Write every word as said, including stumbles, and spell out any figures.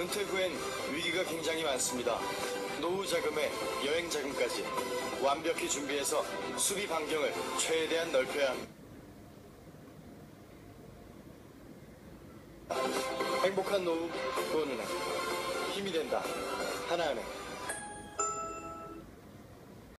은퇴 후엔 위기가 굉장히 많습니다. 노후 자금에 여행 자금까지 완벽히 준비해서 수비 반경을 최대한 넓혀야 합니다. 행복한 노후 고은은행 힘이 된다 하나은행.